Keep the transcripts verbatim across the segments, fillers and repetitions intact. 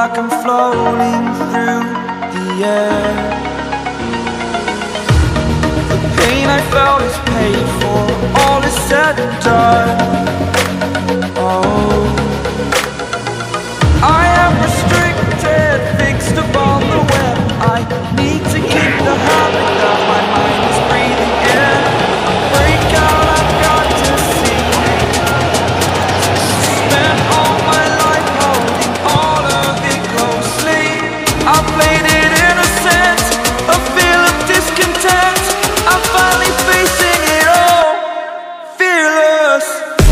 like I'm floating through the air. The pain I felt is paid for, all is said and done. Oh, I am restricted, fixed upon the web. I need to keep the habit that my mind is breathing in. Break out, I've got to see. Spent all my life holding all of it closely. I played it innocent, a feel of discontent. I'm finally facing it all, fearless.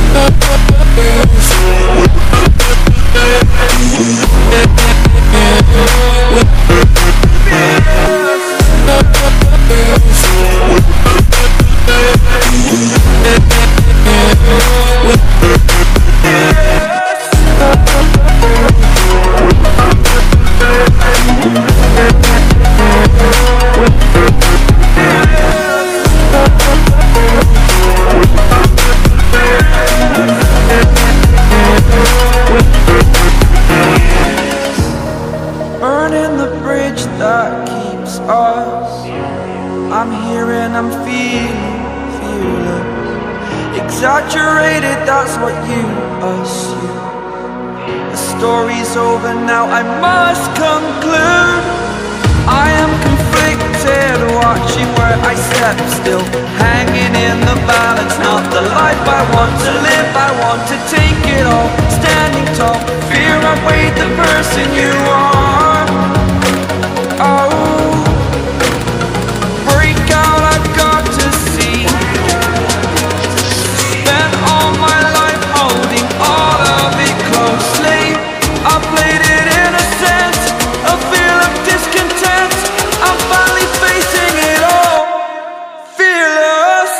Burning the bridge that keeps us. I'm here and I'm feeling fearless. Exaggerated, that's what you assume. The story's over now, I must conclude. I am conflicted, watching where I step still, hanging in the balance. Not the life I want to live, I want to take it all. Standing tall, fear I've weighed the person you are. Oh, break out, I've got to see. Spent all my life holding all of it closely. I played it innocent, a feel of discontent. I'm finally facing it all, fearless.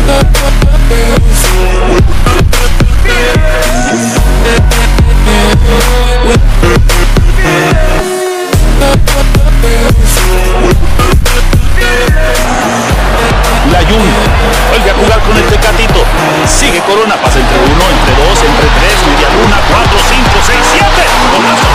La Jun vuelve a jugar con el Tecatito. Sigue Corona, pasa entre uno, entre dos, entre tres, media luna, cuatro, cinco, seis, siete. ¡Golazo!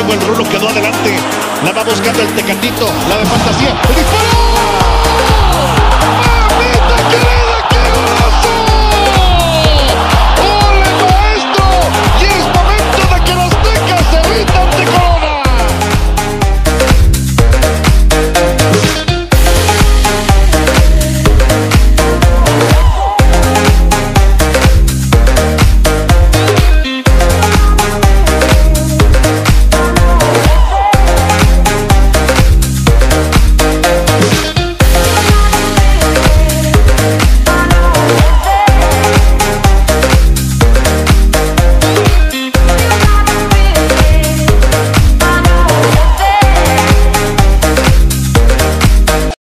luego el Rulo quedó adelante. La va buscando el Tecatito. La de fantasía. ¡El disparo!